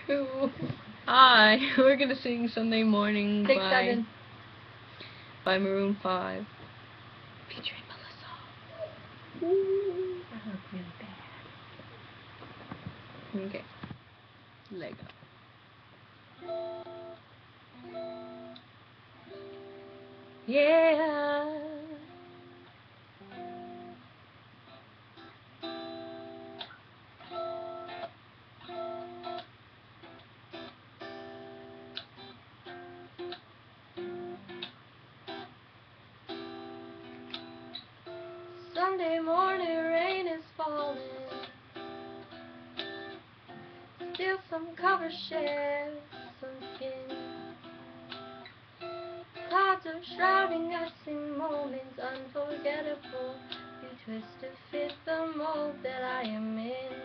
Hi, we're gonna sing Sunday Morning Take 7. by Maroon 5. Featuring Melissa. Ooh. I look really bad. Okay. Lego. Yeah. Sunday morning rain is falling. Still some cover shares sunken. Clouds are shrouding us in moments unforgettable. You twist to fit the mold that I am in.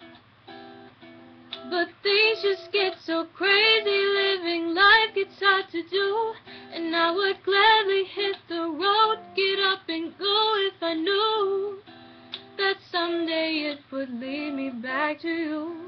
But things just get so crazy, living life gets hard to do. And I would gladly hit the road, get up and go if I knew that someday it would lead me back to you.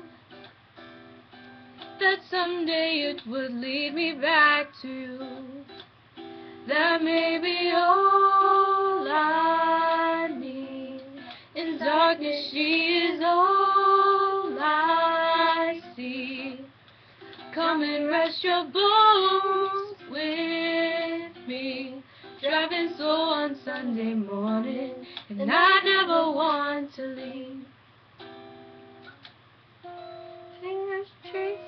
That someday it would lead me back to you. That may be all I need. In darkness she is all I see. Come and rest your bones with me. Driving slow on Sunday morning, and I never want to leave. Fingers trace